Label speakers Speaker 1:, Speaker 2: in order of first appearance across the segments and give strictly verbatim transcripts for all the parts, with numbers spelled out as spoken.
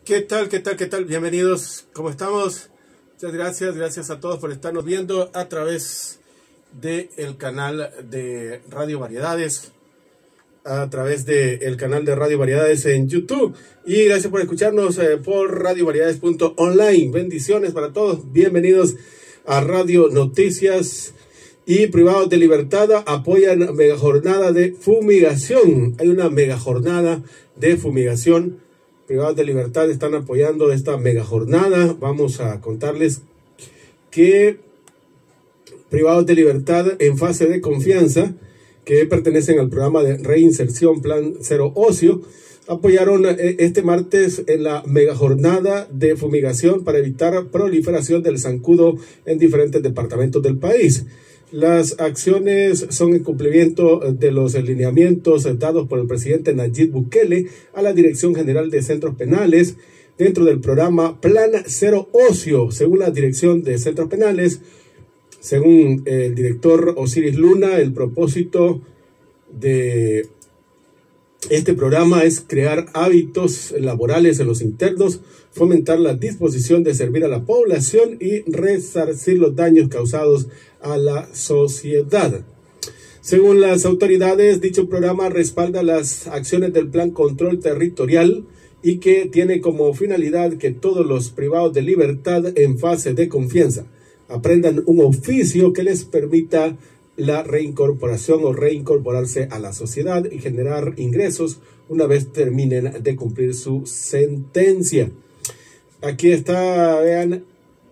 Speaker 1: ¿Qué tal? ¿Qué tal? ¿Qué tal? Bienvenidos. ¿Cómo estamos? Muchas gracias. Gracias a todos por estarnos viendo a través del canal de Radio Variedades, a través del canal de Radio Variedades en YouTube. Y gracias por escucharnos eh, por radio variedades punto online. Bendiciones para todos. Bienvenidos a Radio Noticias. Y Privados de Libertad apoyan mega jornada de fumigación. Hay una mega jornada de fumigación. Privados de Libertad están apoyando esta mega jornada. Vamos a contarles que Privados de Libertad en fase de confianza, que pertenecen al programa de reinserción Plan Cero Ocio, apoyaron este martes en la mega jornada de fumigación para evitar proliferación del zancudo en diferentes departamentos del país. Las acciones son en cumplimiento de los lineamientos dados por el presidente Nayib Bukele a la Dirección General de Centros Penales dentro del programa Plan Cero Ocio. Según la Dirección de Centros Penales, según el director Osiris Luna, el propósito de este programa es crear hábitos laborales en los internos, fomentar la disposición de servir a la población y resarcir los daños causados a la sociedad. Según las autoridades, dicho programa respalda las acciones del Plan Control Territorial y que tiene como finalidad que todos los privados de libertad en fase de confianza aprendan un oficio que les permita la reincorporación o reincorporarse a la sociedad y generar ingresos una vez terminen de cumplir su sentencia. Aquí está, vean.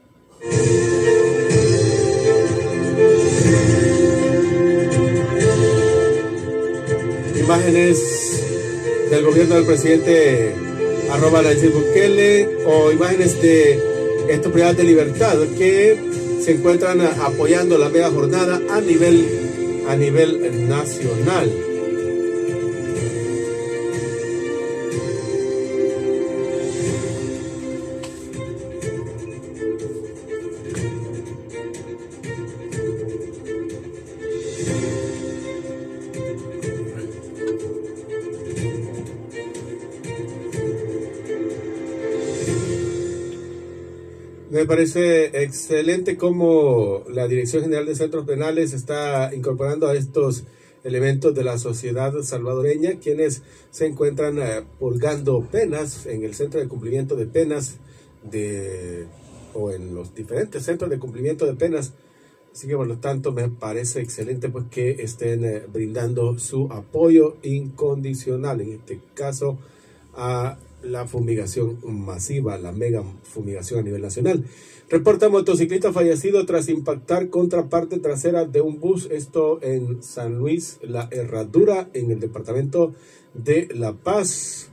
Speaker 1: Imágenes del gobierno del presidente arroba Nayib Bukele o imágenes de estos privados de libertad que se encuentran apoyando la mega jornada a nivel, a nivel nacional. Me parece excelente cómo la Dirección General de Centros Penales está incorporando a estos elementos de la sociedad salvadoreña, quienes se encuentran eh, purgando penas en el centro de cumplimiento de penas de, o en los diferentes centros de cumplimiento de penas. Así que por lo tanto me parece excelente pues que estén eh, brindando su apoyo incondicional, en este caso a la fumigación masiva, la mega fumigación a nivel nacional. Reporta motociclista fallecido tras impactar contra parte trasera de un bus, esto en San Luis La Herradura, en el departamento de La Paz.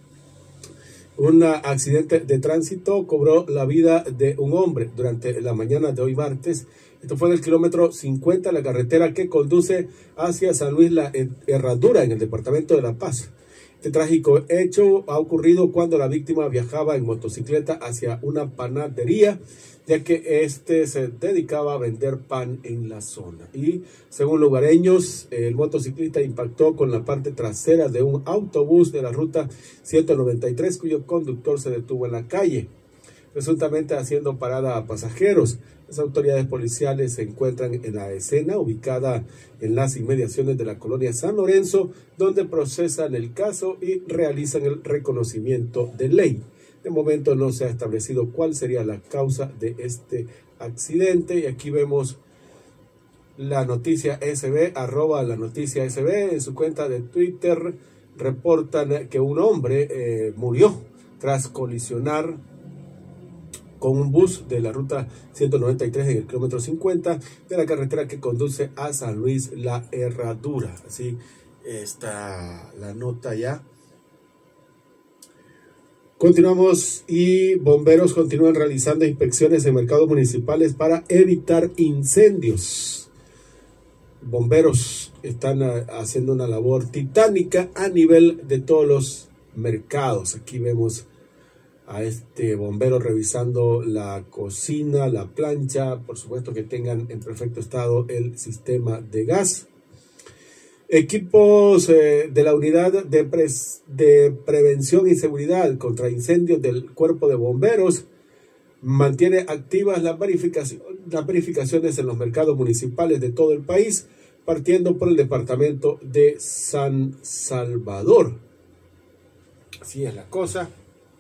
Speaker 1: Un accidente de tránsito cobró la vida de un hombre durante la mañana de hoy martes. Esto fue en el kilómetro cincuenta, la carretera que conduce hacia San Luis La Herradura, en el departamento de La Paz. Este trágico hecho ha ocurrido cuando la víctima viajaba en motocicleta hacia una panadería, ya que este se dedicaba a vender pan en la zona. Y según lugareños, el motociclista impactó con la parte trasera de un autobús de la ruta ciento noventa y tres, cuyo conductor se detuvo en la calle, presuntamente haciendo parada a pasajeros. Las autoridades policiales se encuentran en la escena, ubicada en las inmediaciones de la colonia San Lorenzo, donde procesan el caso y realizan el reconocimiento de ley. De momento no se ha establecido cuál sería la causa de este accidente. Y aquí vemos la noticia S B, arroba la noticia S B, en su cuenta de Twitter reportan que un hombre eh, murió tras colisionar con un bus de la ruta ciento noventa y tres en el kilómetro cincuenta de la carretera que conduce a San Luis La Herradura. Así está la nota ya. Continuamos y bomberos continúan realizando inspecciones en mercados municipales para evitar incendios. Bomberos están haciendo una labor titánica a nivel de todos los mercados. Aquí vemos a este bombero revisando la cocina, la plancha, por supuesto que tengan en perfecto estado el sistema de gas. Equipos eh, de la Unidad de, Pres de Prevención y Seguridad contra Incendios del Cuerpo de Bomberos mantiene activas las, verificación, las verificaciones en los mercados municipales de todo el país, partiendo por el departamento de San Salvador. Así es la cosa.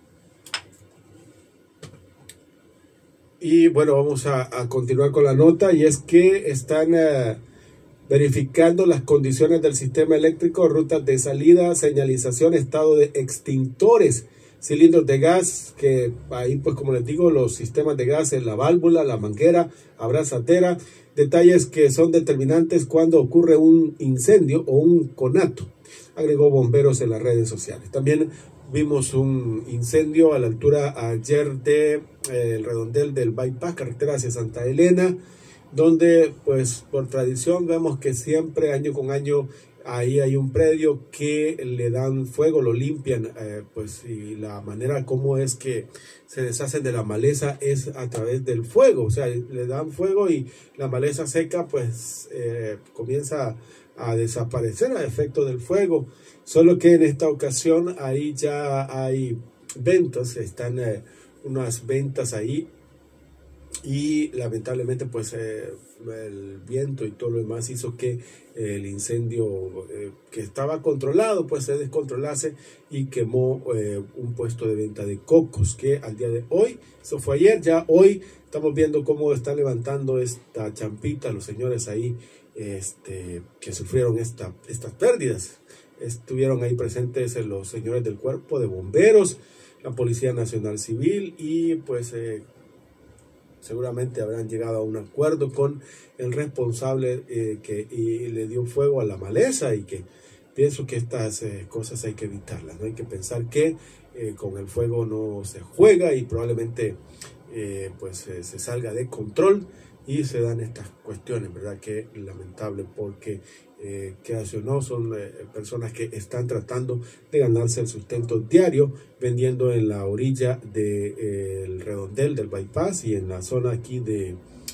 Speaker 1: Y bueno, vamos a, a continuar con la nota, y es que están uh, verificando las condiciones del sistema eléctrico, rutas de salida, señalización, estado de extintores, cilindros de gas, que ahí pues como les digo, los sistemas de gas en la válvula, la manguera, abrazatera, detalles que son determinantes cuando ocurre un incendio o un conato, agregó bomberos en las redes sociales. También vimos un incendio a la altura ayer de eh, el redondel del bypass, carretera hacia Santa Elena, donde pues por tradición vemos que siempre año con año ahí hay un predio que le dan fuego, lo limpian, eh, pues y la manera como es que se deshacen de la maleza es a través del fuego, o sea, le dan fuego y la maleza seca pues eh, comienza a desaparecer a efecto del fuego, solo que en esta ocasión ahí ya hay ventas, están eh, unas ventas ahí, y lamentablemente pues eh, el viento y todo lo demás hizo que eh, el incendio eh, que estaba controlado pues se descontrolase y quemó eh, un puesto de venta de cocos, que al día de hoy, eso fue ayer, ya hoy estamos viendo cómo están levantando esta champita los señores ahí este, que sufrieron esta, estas pérdidas. Estuvieron ahí presentes los señores del Cuerpo de Bomberos, la Policía Nacional Civil, y pues eh, seguramente habrán llegado a un acuerdo con el responsable eh, que y le dio fuego a la maleza, y que pienso que estas eh, cosas hay que evitarlas, ¿no? Hay que pensar que eh, con el fuego no se juega, y probablemente eh, pues eh, se salga de control y se dan estas cuestiones, ¿verdad? Que lamentable, porque eh, que hace o no son eh, personas que están tratando de ganarse el sustento diario vendiendo en la orilla del de, eh, redondel del bypass y en la zona aquí de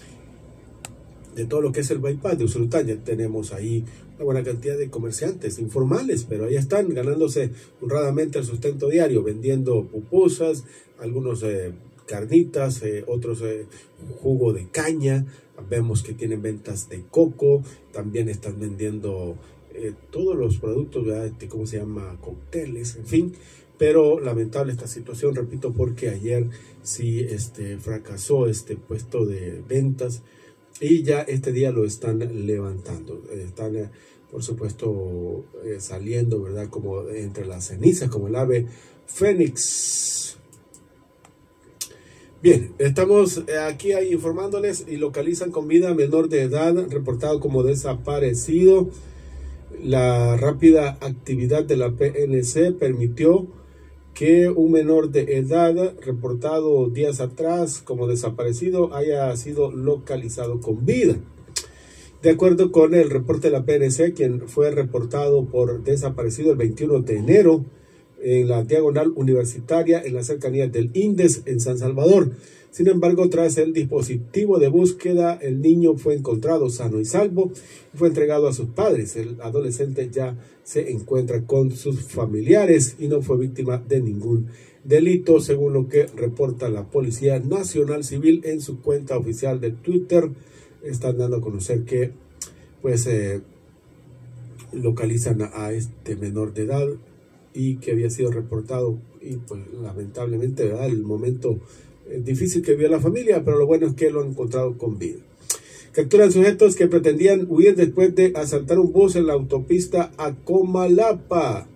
Speaker 1: de todo lo que es el bypass de Usulután. Ya tenemos ahí una buena cantidad de comerciantes informales, pero ahí están ganándose honradamente el sustento diario, vendiendo pupusas, algunos eh, carnitas, eh, otros eh, jugo de caña. Vemos que tienen ventas de coco, también están vendiendo eh, todos los productos, ¿verdad? Este, ¿cómo se llama? Cócteles, en fin. Pero lamentable esta situación, repito, porque ayer sí este, fracasó este puesto de ventas, y ya este día lo están levantando. Están, eh, por supuesto, eh, saliendo, ¿verdad? Como entre las cenizas, como el ave fénix. Bien, estamos aquí ahí informándoles, y localizan con vida a menor de edad reportado como desaparecido. La rápida actividad de la P N C permitió que un menor de edad reportado días atrás como desaparecido haya sido localizado con vida. De acuerdo con el reporte de la P N C, quien fue reportado por desaparecido el veintiuno de enero en la diagonal universitaria en las cercanías del INDES en San Salvador. Sin embargo, tras el dispositivo de búsqueda, el niño fue encontrado sano y salvo y fue entregado a sus padres. El adolescente ya se encuentra con sus familiares y no fue víctima de ningún delito, según lo que reporta la Policía Nacional Civil en su cuenta oficial de Twitter. Están dando a conocer que pues eh, localizan a este menor de edad y que había sido reportado, y pues lamentablemente, ¿verdad?, el momento eh, difícil que vio la familia, pero lo bueno es que lo han encontrado con vida. Capturan sujetos que pretendían huir después de asaltar un bus en la autopista a Comalapa.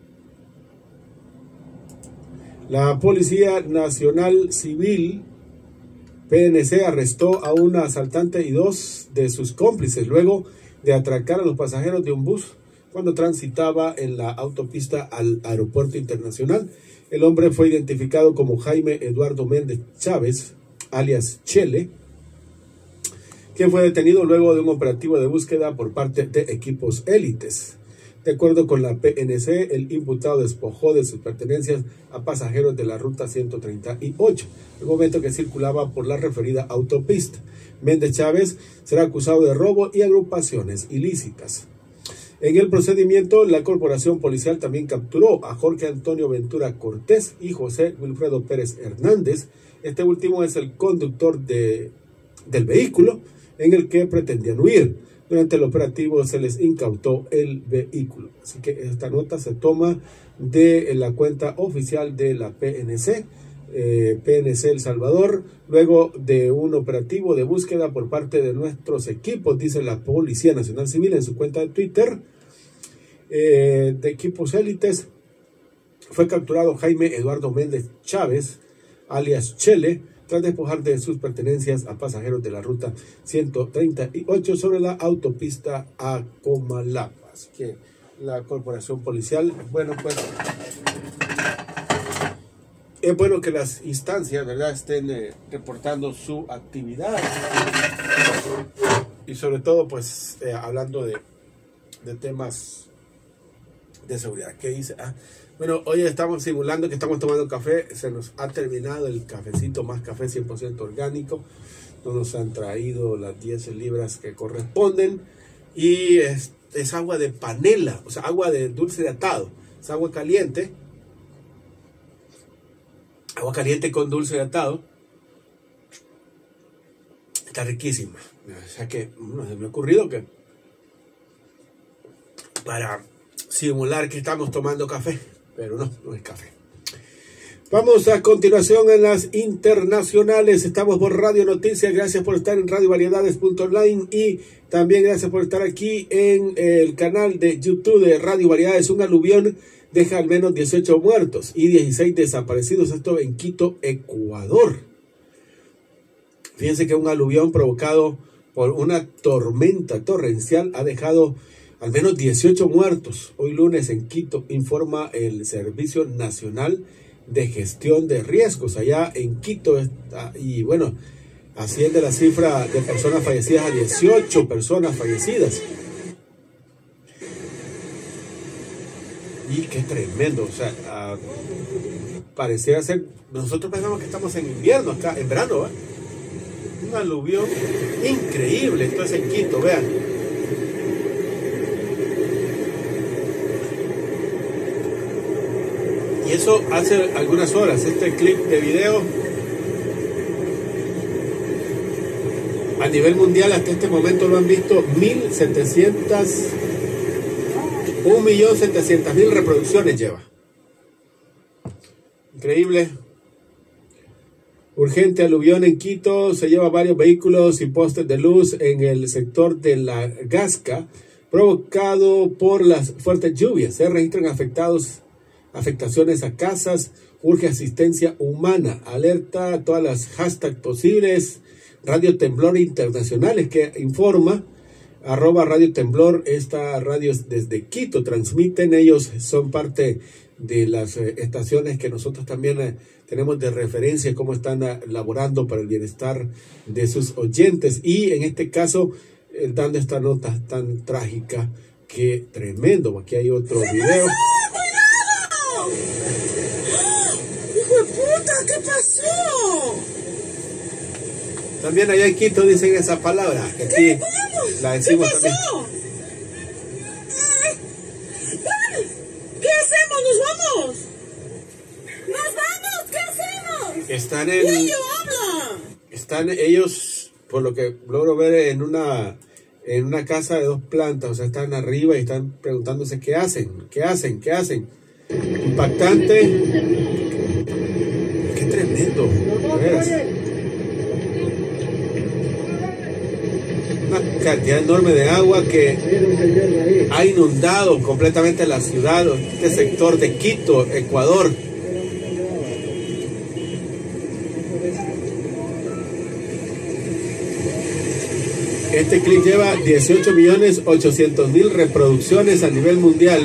Speaker 1: La Policía Nacional Civil, P N C, arrestó a un asaltante y dos de sus cómplices luego de atracar a los pasajeros de un bus cuando transitaba en la autopista al aeropuerto internacional. El hombre fue identificado como Jaime Eduardo Méndez Chávez, alias Chele, quien fue detenido luego de un operativo de búsqueda por parte de equipos élites. De acuerdo con la P N C, el imputado despojó de sus pertenencias a pasajeros de la ruta ciento treinta y ocho, en el momento que circulaba por la referida autopista. Méndez Chávez será acusado de robo y agrupaciones ilícitas. En el procedimiento, la corporación policial también capturó a Jorge Antonio Ventura Cortés y José Wilfredo Pérez Hernández. Este último es el conductor de, del vehículo en el que pretendían huir. Durante el operativo se les incautó el vehículo. Así que esta nota se toma de la cuenta oficial de la P N C, eh, P N C El Salvador, luego de un operativo de búsqueda por parte de nuestros equipos, dice la Policía Nacional Civil en su cuenta de Twitter, eh, de equipos élites. Fue capturado Jaime Eduardo Méndez Chávez, alias Chele, tras despojar de sus pertenencias a pasajeros de la ruta ciento treinta y ocho sobre la autopista a Comalapa. Así que la corporación policial, bueno, pues es bueno que las instancias, ¿verdad?, estén eh, reportando su actividad y sobre todo, pues, eh, hablando de, de temas de seguridad. ¿Qué dice? Ah, bueno, hoy estamos simulando que estamos tomando café. Se nos ha terminado el cafecito Más Café cien por ciento orgánico. No nos han traído las diez libras que corresponden. Y es, es agua de panela, o sea, agua de dulce de atado. Es agua caliente. Agua caliente con dulce de atado. Está riquísima. O sea que no se me ha ocurrido que para simular que estamos tomando café, pero no, no es café. Vamos a continuación en las internacionales. Estamos por Radio Noticias. Gracias por estar en radio variedades punto online y también gracias por estar aquí en el canal de YouTube de Radio Variedades. Un aluvión deja al menos dieciocho muertos y dieciséis desaparecidos. Esto en Quito, Ecuador. Fíjense que un aluvión provocado por una tormenta torrencial ha dejado al menos dieciocho muertos. Hoy lunes en Quito, informa el Servicio Nacional de Gestión de Riesgos allá en Quito. Está, y bueno, asciende la cifra de personas fallecidas a dieciocho personas fallecidas. Y qué tremendo, o sea, uh, pareciera ser, nosotros pensamos que estamos en invierno acá, en verano, ¿eh? Un aluvión increíble. Esto es en Quito, vean. Y eso hace algunas horas. Este clip de video a nivel mundial hasta este momento lo han visto mil setecientas, un millón setecientas mil reproducciones lleva. Increíble. Urgente aluvión en Quito. Se lleva varios vehículos y postes de luz en el sector de La Gasca, provocado por las fuertes lluvias. Se registran afectados afectaciones a casas, urge asistencia humana, alerta a todas las hashtags posibles. Radio Temblor Internacionales que informa, arroba Radio Temblor, esta radio es desde Quito, transmiten, ellos son parte de las eh, estaciones que nosotros también eh, tenemos de referencia, cómo están eh, laborando para el bienestar de sus oyentes, y en este caso eh, dando esta nota tan trágica, que tremendo. Aquí hay otro video.
Speaker 2: ¡Hijo de puta! ¿Qué pasó?
Speaker 1: También allá en Quito dicen esa palabra, que aquí la decimos
Speaker 2: ¿Qué
Speaker 1: también.
Speaker 2: pasó? ¿Qué hacemos? ¿Nos vamos? ¡Nos vamos! ¿Qué hacemos?
Speaker 1: Están en...
Speaker 2: ¡Ellos hablan!
Speaker 1: Están ellos, por lo que logro ver, en una, en una casa de dos plantas, o sea, están arriba y están preguntándose qué hacen, qué hacen, qué hacen. Impactante. Qué tremendo. De veras. Una cantidad enorme de agua que ha inundado completamente la ciudad, este sector de Quito, Ecuador. Este clip lleva dieciocho millones ochocientos mil reproducciones a nivel mundial.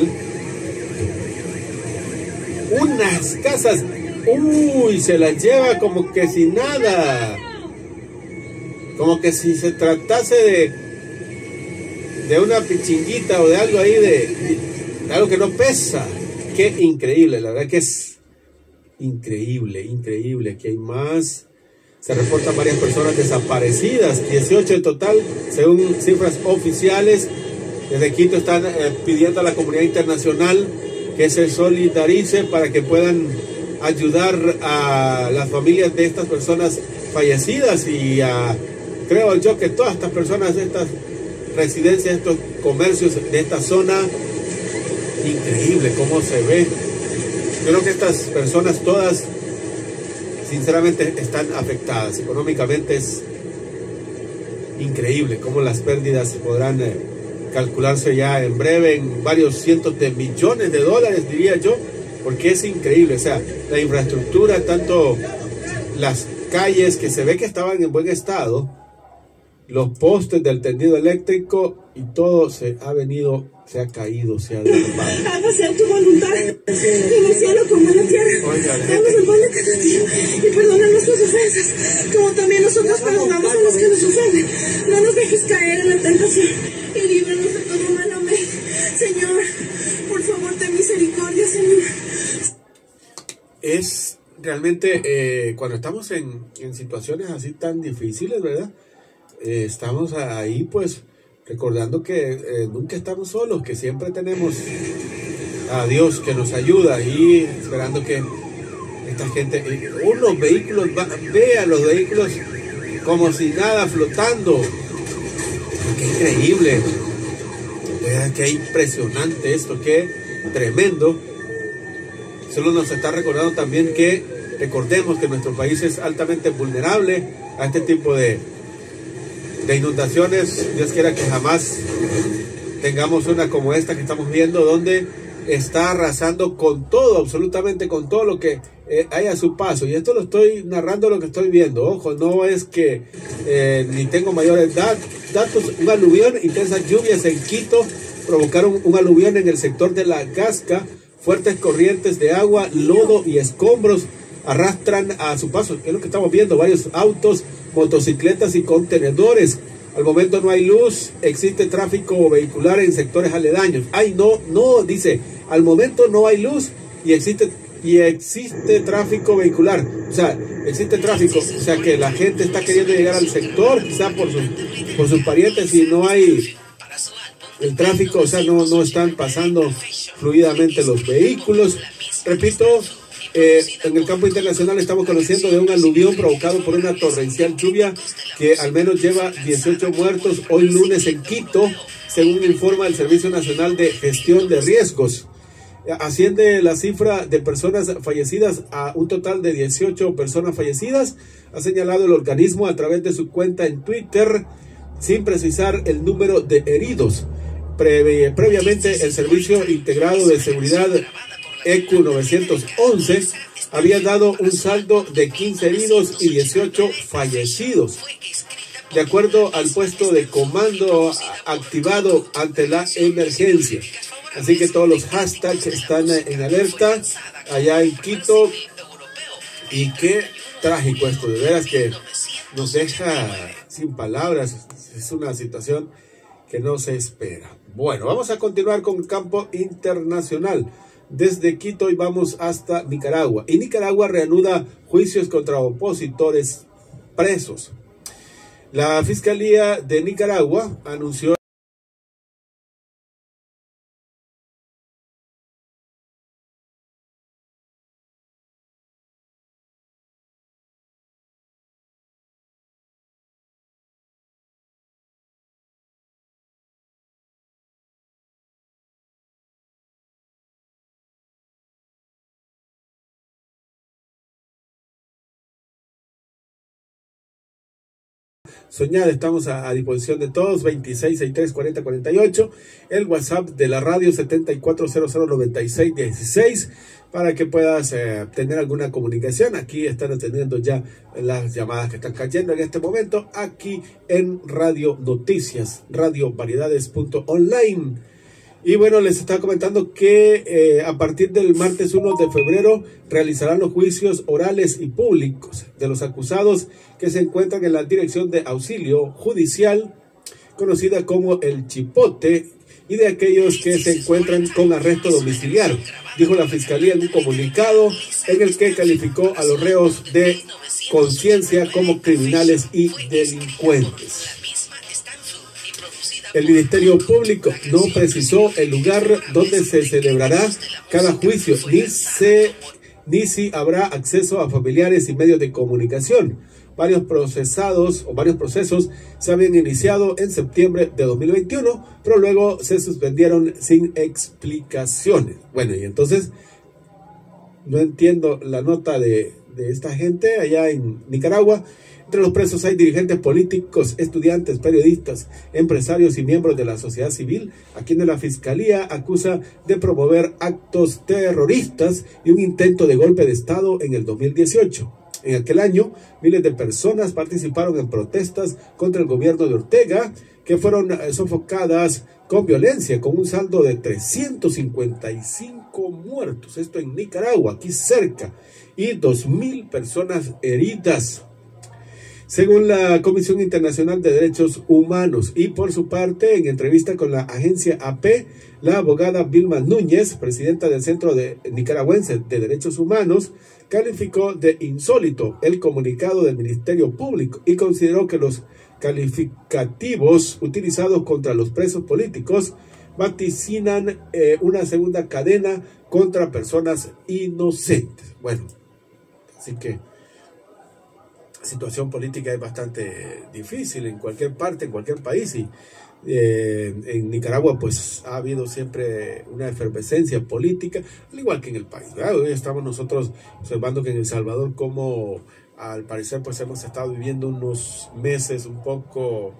Speaker 1: Unas casas, uy, se las lleva como que sin nada. Como que si se tratase de de una pichinguita o de algo ahí, de, de algo que no pesa. Qué increíble, la verdad que es increíble, increíble. Aquí hay más. Se reportan varias personas desaparecidas, dieciocho en total, según cifras oficiales. Desde Quito están eh, pidiendo a la comunidad internacional que se solidarice para que puedan ayudar a las familias de estas personas fallecidas y a, creo yo que todas estas personas de estas residencias, estos comercios de esta zona, increíble cómo se ve. Yo creo que estas personas todas sinceramente están afectadas económicamente. Es increíble cómo las pérdidas podrán eh, calcularse ya en breve en varios cientos de millones de dólares, diría yo, porque es increíble. O sea, la infraestructura, tanto las calles que se ve que estaban en buen estado, los postes del tendido eléctrico y todo se ha venido, se ha caído, se ha derrumbado.
Speaker 2: Hágase tu voluntad en el cielo como en la tierra. Danos el pan de cada día y perdona nuestras ofensas, como también nosotros perdonamos a los que nos ofenden. No nos dejes caer en la tentación y líbranos de todo mal. Amén. Señor, por favor, ten misericordia, Señor.
Speaker 1: Es realmente eh, cuando estamos en, en situaciones así tan difíciles, ¿verdad? Eh, estamos ahí pues recordando que eh, nunca estamos solos, que siempre tenemos a Dios que nos ayuda y esperando que esta gente, eh, unos vehículos, va, vean los vehículos como si nada flotando. Qué increíble, eh, qué impresionante esto, qué tremendo. Solo nos está recordando también que recordemos que nuestro país es altamente vulnerable a este tipo de de inundaciones. Dios quiera que jamás tengamos una como esta que estamos viendo, donde está arrasando con todo, absolutamente con todo lo que eh, hay a su paso. Y esto lo estoy narrando, lo que estoy viendo. Ojo, no es que eh, ni tengo mayores dat datos. Un aluvión, intensas lluvias en Quito provocaron un aluvión en el sector de La Gasca. Fuertes corrientes de agua, lodo y escombros arrastran a su paso. Es lo que estamos viendo, varios autos, motocicletas y contenedores. Al momento no hay luz, existe tráfico vehicular en sectores aledaños. Ay, no, no, dice, al momento no hay luz y existe y existe tráfico vehicular. O sea, existe tráfico, o sea que la gente está queriendo llegar al sector, quizá por sus, por sus parientes, y no hay el tráfico, o sea, no, no están pasando fluidamente los vehículos. Repito, Eh, en el campo internacional estamos conociendo de un aluvión provocado por una torrencial lluvia que al menos lleva dieciocho muertos hoy lunes en Quito, según informa el Servicio Nacional de Gestión de Riesgos. Asciende la cifra de personas fallecidas a un total de dieciocho personas fallecidas, ha señalado el organismo a través de su cuenta en Twitter, sin precisar el número de heridos. Previ- previamente, el Servicio Integrado de Seguridad E Q novecientos once había dado un saldo de quince heridos y dieciocho fallecidos, de acuerdo al puesto de comando activado ante la emergencia. Así que todos los hashtags están en alerta allá en Quito. Y qué trágico esto, de veras que nos deja sin palabras. Es una situación que no se espera. Bueno, vamos a continuar con el campo internacional. Desde Quito y vamos hasta Nicaragua. Y Nicaragua reanuda juicios contra opositores presos. La Fiscalía de Nicaragua anunció soñar. Estamos a, a disposición de todos. Veintiséis sesenta y tres cuarenta cuarenta y ocho, el WhatsApp de la radio setenta y cuatro cero cero noventa y seis dieciséis, para que puedas eh, tener alguna comunicación. Aquí están atendiendo ya las llamadas que están cayendo en este momento aquí en Radio Noticias, radio variedades punto online. Y bueno, les estaba comentando que eh, a partir del martes uno de febrero realizarán los juicios orales y públicos de los acusados que se encuentran en la Dirección de Auxilio Judicial, conocida como el Chipote, y de aquellos que se encuentran con arresto domiciliario, dijo la Fiscalía en un comunicado en el que calificó a los reos de conciencia como criminales y delincuentes. El Ministerio Público no precisó el lugar donde se celebrará cada juicio, ni, se, ni si habrá acceso a familiares y medios de comunicación. Varios procesados o varios procesos se habían iniciado en septiembre de dos mil veintiuno, pero luego se suspendieron sin explicaciones. Bueno, y entonces no entiendo la nota de, de esta gente allá en Nicaragua. Entre los presos hay dirigentes políticos, estudiantes, periodistas, empresarios y miembros de la sociedad civil, a quienes la Fiscalía acusa de promover actos terroristas y un intento de golpe de Estado en el dos mil dieciocho. En aquel año, miles de personas participaron en protestas contra el gobierno de Ortega, que fueron sofocadas con violencia, con un saldo de trescientos cincuenta y cinco muertos, esto en Nicaragua, aquí cerca, y dos mil personas heridas, según la Comisión Internacional de Derechos Humanos. Y por su parte, en entrevista con la agencia A P, la abogada Vilma Núñez, presidenta del Centro de Nicaragüense de Derechos Humanos, calificó de insólito el comunicado del Ministerio Público y consideró que los calificativos utilizados contra los presos políticos vaticinan eh, una segunda cadena contra personas inocentes. Bueno, así que la situación política es bastante difícil en cualquier parte, en cualquier país, y eh, en Nicaragua pues ha habido siempre una efervescencia política, al igual que en el país, ¿verdad? Hoy estamos nosotros observando que en El Salvador, como al parecer pues hemos estado viviendo unos meses un poco,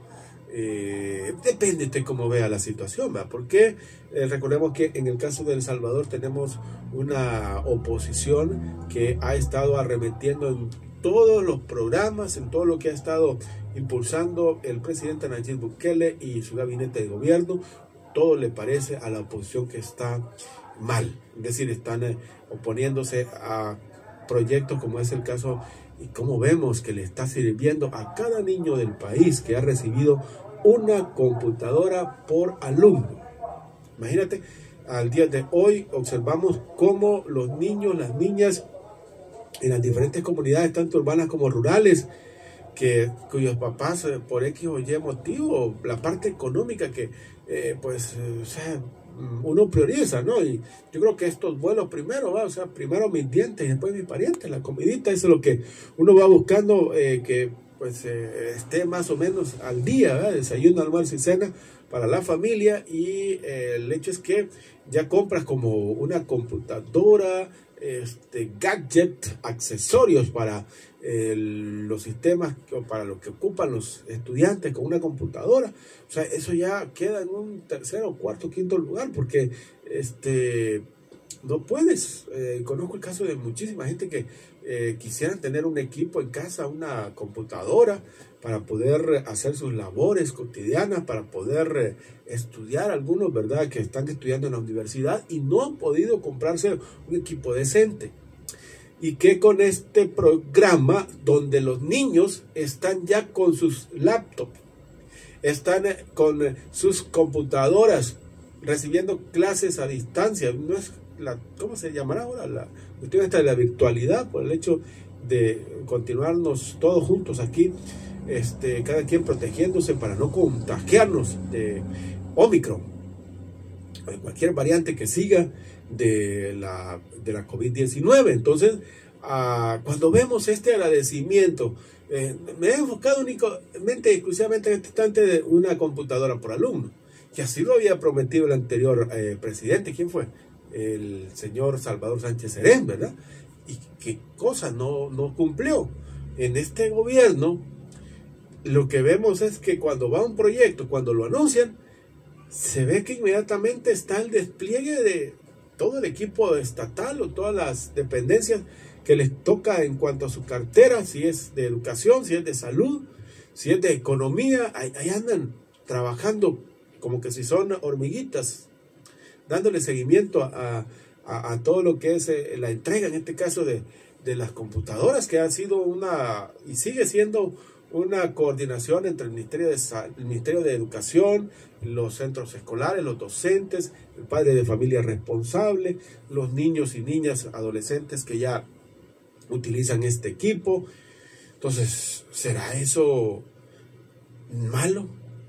Speaker 1: eh, depende de cómo vea la situación, ¿verdad? Porque eh, recordemos que en el caso de El Salvador tenemos una oposición que ha estado arremetiendo en todos los programas, en todo lo que ha estado impulsando el presidente Nayib Bukele y su gabinete de gobierno. Todo le parece a la oposición que está mal, es decir, están eh, oponiéndose a proyectos como es el caso, y como vemos que le está sirviendo a cada niño del país que ha recibido una computadora por alumno. Imagínate, al día de hoy observamos cómo los niños, las niñas en las diferentes comunidades, tanto urbanas como rurales, que cuyos papás eh, por X o Y motivo, la parte económica que eh, pues eh, o sea, uno prioriza, ¿no? Y yo creo que estos vuelos primero, ¿va? O sea, primero mis dientes y después mis parientes, la comidita, eso es lo que uno va buscando, eh, que pues eh, esté más o menos al día, ¿verdad? Desayuno, almuerzo y cena para la familia, y eh, el hecho es que ya compras como una computadora, este gadget, accesorios para eh, los sistemas o para lo que ocupan los estudiantes con una computadora. O sea, eso ya queda en un tercero, cuarto, quinto lugar, porque este no puedes. Eh, conozco el caso de muchísima gente que eh, quisieran tener un equipo en casa, una computadora, para poder hacer sus labores cotidianas, para poder eh, estudiar, algunos, ¿verdad?, que están estudiando en la universidad y no han podido comprarse un equipo decente. Y que con este programa, donde los niños están ya con sus laptops, están eh, con eh, sus computadoras, recibiendo clases a distancia, no es la, ¿cómo se llamará ahora? La cuestión esta de la virtualidad, por el hecho de continuarnos todos juntos aquí, este, cada quien protegiéndose para no contagiarnos de Omicron, de cualquier variante que siga de la, de la COVID diecinueve. Entonces, uh, cuando vemos este agradecimiento, eh, me he enfocado únicamente, exclusivamente en este instante, de una computadora por alumno, que así lo había prometido el anterior eh, presidente. ¿Quién fue? El señor Salvador Sánchez Serén, ¿verdad? Y qué cosa no, no cumplió. En este gobierno, lo que vemos es que cuando va un proyecto, cuando lo anuncian, se ve que inmediatamente está el despliegue de todo el equipo estatal o todas las dependencias que les toca en cuanto a su cartera, si es de educación, si es de salud, si es de economía. Ahí, ahí andan trabajando como que si son hormiguitas, dándole seguimiento a, a, a todo lo que es eh, la entrega, en este caso de, de las computadoras, que ha sido una y sigue siendo una coordinación entre el Ministerio de, el Ministerio de Educación, los centros escolares, los docentes, el padre de familia responsable, los niños y niñas adolescentes que ya utilizan este equipo. Entonces, ¿será eso malo?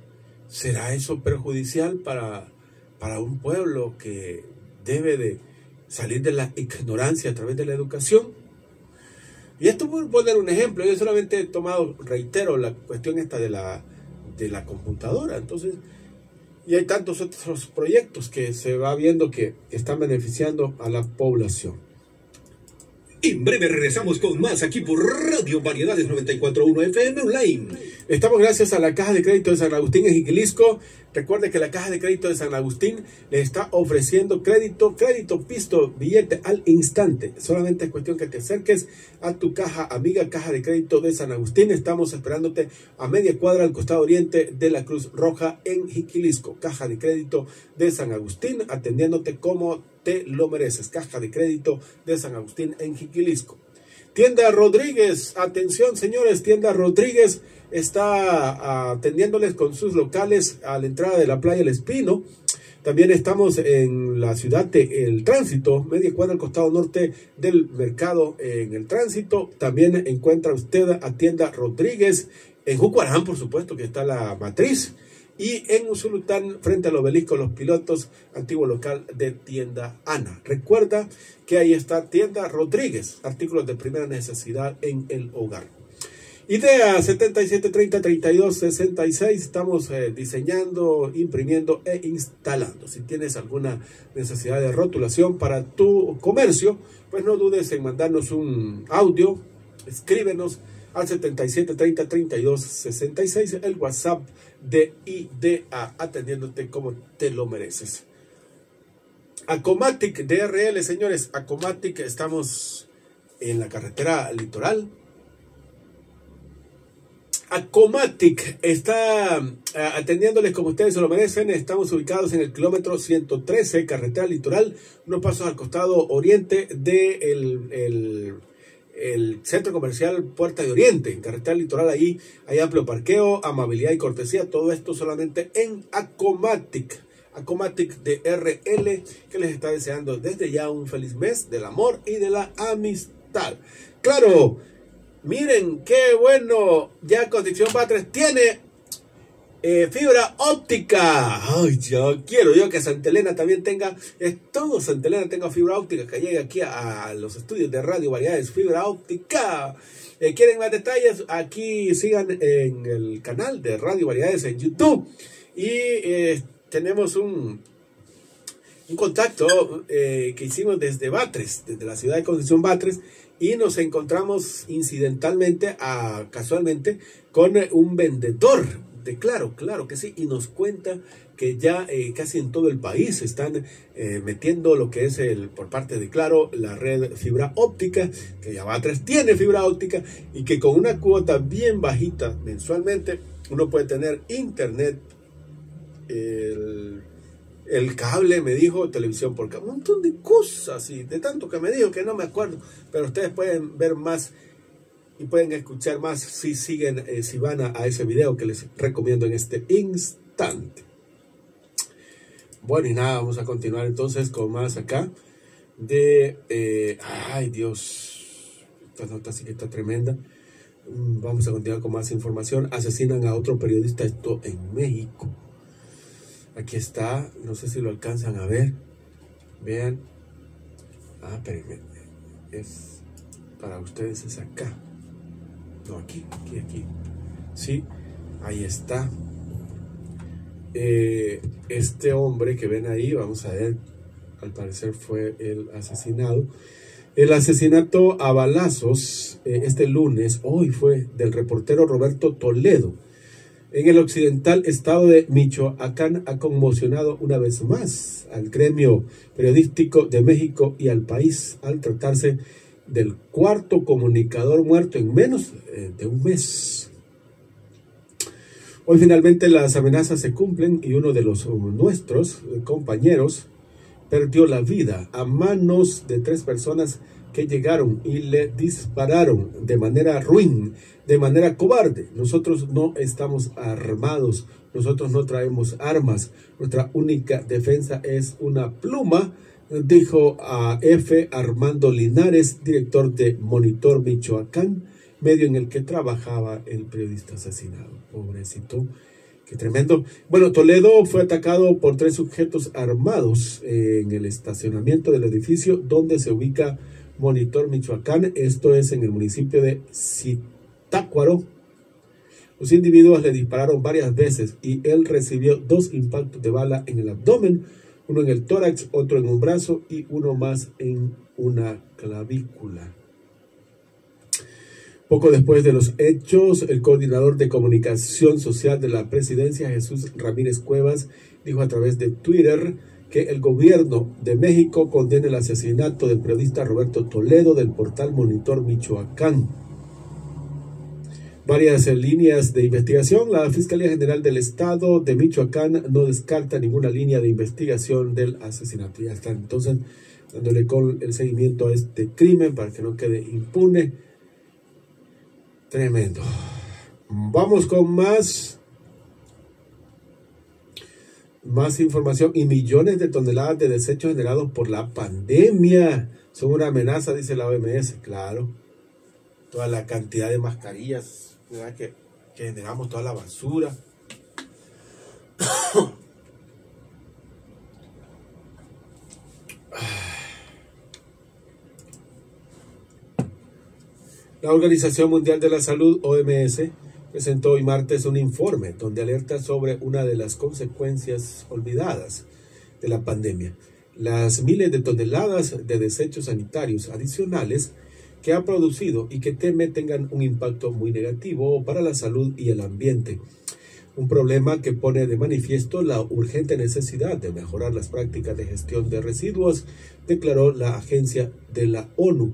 Speaker 1: ¿Será eso perjudicial para, para un pueblo que debe de salir de la ignorancia a través de la educación? Y esto por poner un ejemplo, yo solamente he tomado, reitero, la cuestión esta de la, de la computadora. Entonces, y hay tantos otros proyectos que se va viendo que están beneficiando a la población.
Speaker 3: En breve regresamos con más aquí por Radio Variedades noventa y cuatro punto uno F M Online.
Speaker 1: Estamos gracias a la Caja de Crédito de San Agustín en Jiquilisco. Recuerde que la Caja de Crédito de San Agustín le está ofreciendo crédito, crédito, pisto, billete al instante. Solamente es cuestión que te acerques a tu caja amiga, Caja de Crédito de San Agustín. Estamos esperándote a media cuadra al costado oriente de la Cruz Roja en Jiquilisco. Caja de Crédito de San Agustín, atendiéndote como te lo mereces. Caja de Crédito de San Agustín en Jiquilisco. Tienda Rodríguez, atención señores, Tienda Rodríguez está atendiéndoles con sus locales a la entrada de la playa El Espino. También estamos en la ciudad de El Tránsito, media cuadra al costado norte del mercado en El Tránsito. También encuentra usted a Tienda Rodríguez en Jucuarán, por supuesto, que está la matriz. Y en Usulután, frente al obelisco Los Pilotos, antiguo local de Tienda Ana. Recuerda que ahí está Tienda Rodríguez, artículos de primera necesidad en el hogar. Idea setenta y siete treinta treinta y dos sesenta y seis, estamos eh, diseñando, imprimiendo e instalando. Si tienes alguna necesidad de rotulación para tu comercio, pues no dudes en mandarnos un audio, escríbenos al setenta y siete treinta treinta y dos sesenta y seis, el WhatsApp de Idea, atendiéndote como te lo mereces. Acomatic D R L, señores, Acomatic, estamos en la carretera litoral. Acomatic está atendiéndoles como ustedes se lo merecen. Estamos ubicados en el kilómetro ciento trece, carretera litoral, unos pasos al costado oriente del de el, el centro comercial Puerta de Oriente. En carretera litoral ahí hay amplio parqueo, amabilidad y cortesía. Todo esto solamente en Acomatic. Acomatic D R L, que les está deseando desde ya un feliz mes del amor y de la amistad. Claro, miren qué bueno, ya Construcción Batres tiene eh, fibra óptica. Ay, yo quiero yo que Santa Elena también tenga, eh, todo Santa Elena tenga fibra óptica, que llegue aquí a, a los estudios de Radio Variedades, fibra óptica. Eh, ¿Quieren más detalles? Aquí sigan en el canal de Radio Variedades en YouTube. Y eh, tenemos un, un contacto eh, que hicimos desde Batres, desde la ciudad de Concepción Batres, y nos encontramos incidentalmente, a, casualmente, con un vendedor de Claro, claro que sí, y nos cuenta que ya eh, casi en todo el país están eh, metiendo lo que es el por parte de Claro, la red fibra óptica, que ya Batres tiene fibra óptica, y que con una cuota bien bajita mensualmente, uno puede tener internet, el... el cable, me dijo, televisión por cable, un montón de cosas, y de tanto que me dijo que no me acuerdo, pero ustedes pueden ver más y pueden escuchar más si siguen, eh, si van a, a ese video que les recomiendo en este instante. Bueno, y nada, vamos a continuar entonces con más acá de, eh, ay Dios, esta nota sí que está tremenda. Vamos a continuar con más información. Asesinan a otro periodista, esto en México. Aquí está, no sé si lo alcanzan a ver. Vean. Ah, espérenme. Es para ustedes, es acá. No, aquí, aquí, aquí. Sí, ahí está. Eh, este hombre que ven ahí, vamos a ver, al parecer fue el asesinado. El asesinato a balazos eh, este lunes, hoy fue, del reportero Roberto Toledo, en el occidental estado de Michoacán, ha conmocionado una vez más al gremio periodístico de México y al país, al tratarse del cuarto comunicador muerto en menos eh, de un mes. Hoy finalmente las amenazas se cumplen y uno de los nuestros compañeros perdió la vida a manos de tres personas que llegaron y le dispararon de manera ruin, de manera cobarde. Nosotros no estamos armados, nosotros no traemos armas, nuestra única defensa es una pluma, dijo a F. Armando Linares, director de Monitor Michoacán, medio en el que trabajaba el periodista asesinado. Pobrecito. Qué tremendo. Bueno, Toledo fue atacado por tres sujetos armados en el estacionamiento del edificio donde se ubica Monitor Michoacán. Esto es en el municipio de Zitácuaro. Los individuos le dispararon varias veces y él recibió dos impactos de bala en el abdomen, uno en el tórax, otro en un brazo y uno más en una clavícula. Poco después de los hechos, el coordinador de comunicación social de la presidencia, Jesús Ramírez Cuevas, dijo a través de Twitter que el gobierno de México condena el asesinato del periodista Roberto Toledo del portal Monitor Michoacán. Varias líneas de investigación. La Fiscalía General del Estado de Michoacán no descarta ninguna línea de investigación del asesinato. Ya están entonces dándole con el seguimiento a este crimen para que no quede impune. Tremendo. Vamos con más, más información. Y millones de toneladas de desechos generados por la pandemia son una amenaza, dice la O M S. Claro, toda la cantidad de mascarillas, ¿verdad? Que, que generamos, toda la basura. La Organización Mundial de la Salud, O M S, presentó hoy martes un informe donde alerta sobre una de las consecuencias olvidadas de la pandemia: las miles de toneladas de desechos sanitarios adicionales que ha producido y que teme tengan un impacto muy negativo para la salud y el ambiente. Un problema que pone de manifiesto la urgente necesidad de mejorar las prácticas de gestión de residuos, declaró la agencia de la ONU.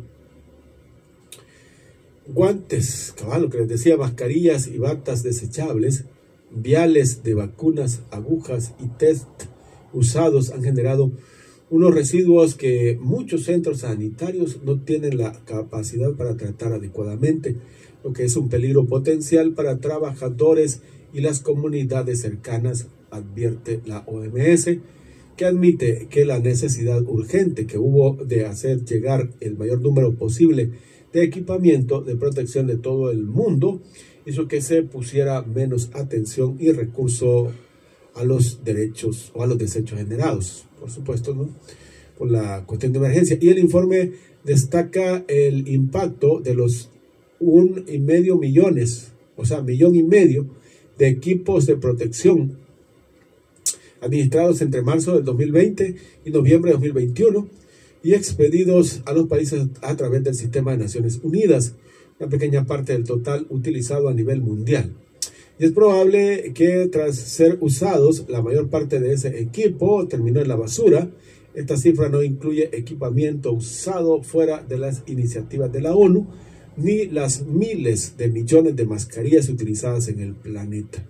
Speaker 1: Guantes, cabal, lo que les decía, mascarillas y batas desechables, viales de vacunas, agujas y test usados han generado unos residuos que muchos centros sanitarios no tienen la capacidad para tratar adecuadamente, lo que es un peligro potencial para trabajadores y las comunidades cercanas, advierte la O M S, que admite que la necesidad urgente que hubo de hacer llegar el mayor número posible de equipamiento de protección de todo el mundo hizo que se pusiera menos atención y recurso a los derechos o a los desechos generados, por supuesto, ¿no?, por la cuestión de emergencia. Y el informe destaca el impacto de los un y medio millones, o sea, millón y medio de equipos de protección administrados entre marzo del dos mil veinte y noviembre de dos mil veintiuno y expedidos a los países a través del Sistema de Naciones Unidas, una pequeña parte del total utilizado a nivel mundial. Y es probable que tras ser usados, la mayor parte de ese equipo terminó en la basura. Esta cifra no incluye equipamiento usado fuera de las iniciativas de la ONU, ni las miles de millones de mascarillas utilizadas en el planeta.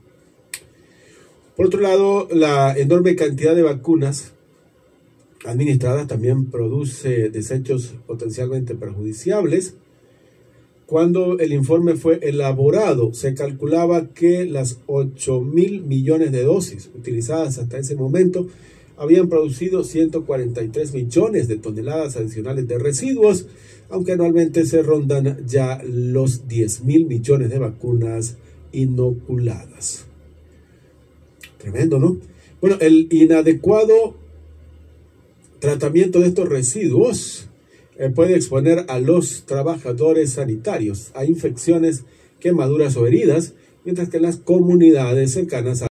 Speaker 1: Por otro lado, la enorme cantidad de vacunas administradas también produce desechos potencialmente perjudiciables. Cuando el informe fue elaborado, se calculaba que las ocho mil millones de dosis utilizadas hasta ese momento habían producido ciento cuarenta y tres millones de toneladas adicionales de residuos, aunque anualmente se rondan ya los diez mil millones de vacunas inoculadas. Tremendo, ¿no? Bueno, el inadecuado tratamiento de estos residuos eh, puede exponer a los trabajadores sanitarios a infecciones, quemaduras o heridas, mientras que las comunidades cercanas a